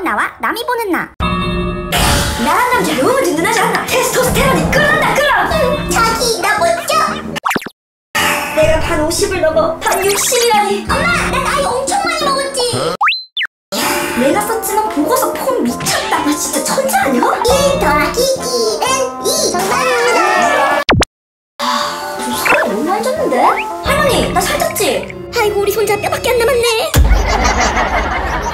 나와 남이 보는 나. 나란 남자 너무 든든하지 않나? 테스토스테론이 끓는다 끓어. 자기 나 멋져. 내가 반 50을 넘어 반 60이라니. 엄마 나 나이 엄청 많이 먹었지. 내가 썼지만 보고서 폼 미쳤다. 나 진짜 천재 아니야? 1 더하기 1은 2. 정답입니다. 좀 살이 너무 많이 쪘는데? 할머니 나 살쪘지? 아이고 우리 손자 뼈밖에 안 남았네.